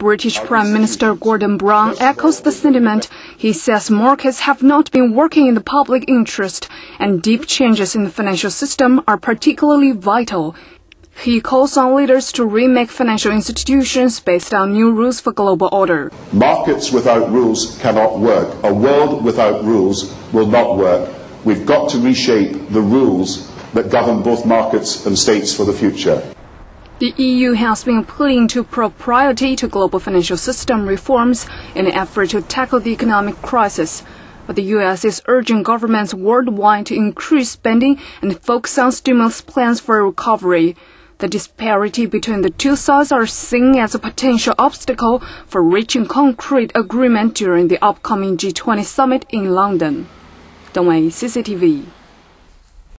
British Prime Minister Gordon Brown echoes the sentiment. He says markets have not been working in the public interest, and deep changes in the financial system are particularly vital. He calls on leaders to remake financial institutions based on new rules for global order. Markets without rules cannot work. A world without rules will not work. We've got to reshape the rules that govern both markets and states for the future. The EU has been appealing to priority to global financial system reforms in an effort to tackle the economic crisis. But the US is urging governments worldwide to increase spending and focus on stimulus plans for recovery. The disparity between the two sides are seen as a potential obstacle for reaching concrete agreement during the upcoming G20 summit in London. Dong Wei, CCTV.